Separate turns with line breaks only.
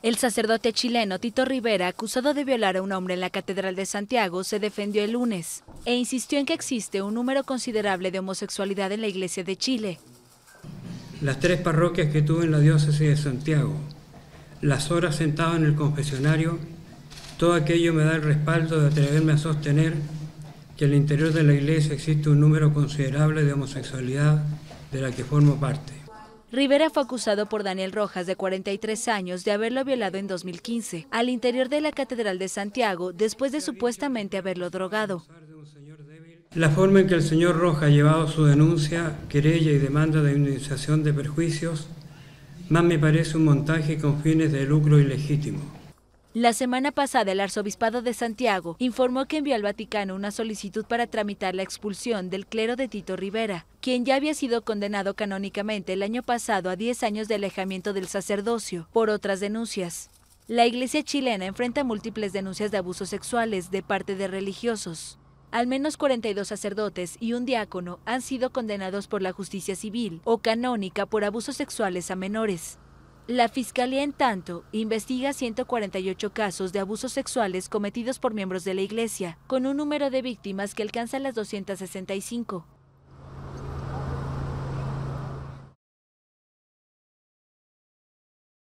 El sacerdote chileno Tito Rivera, acusado de violar a un hombre en la Catedral de Santiago, se defendió el lunes e insistió en que existe un número considerable de homosexualidad en la Iglesia de Chile.
Las 3 parroquias que tuve en la diócesis de Santiago, las horas sentado en el confesionario, todo aquello me da el respaldo de atreverme a sostener que en el interior de la Iglesia existe un número considerable de homosexualidad de la que formo parte.
Rivera fue acusado por Daniel Rojas, de 43 años, de haberlo violado en 2015 al interior de la Catedral de Santiago después de supuestamente haberlo drogado.
La forma en que el señor Rojas ha llevado su denuncia, querella y demanda de indemnización de perjuicios, más me parece un montaje con fines de lucro ilegítimo.
La semana pasada, el Arzobispado de Santiago informó que envió al Vaticano una solicitud para tramitar la expulsión del clero de Tito Rivera, quien ya había sido condenado canónicamente el año pasado a 10 años de alejamiento del sacerdocio por otras denuncias. La Iglesia chilena enfrenta múltiples denuncias de abusos sexuales de parte de religiosos. Al menos 42 sacerdotes y un diácono han sido condenados por la justicia civil o canónica por abusos sexuales a menores. La Fiscalía, en tanto, investiga 148 casos de abusos sexuales cometidos por miembros de la Iglesia, con un número de víctimas que alcanza las 265.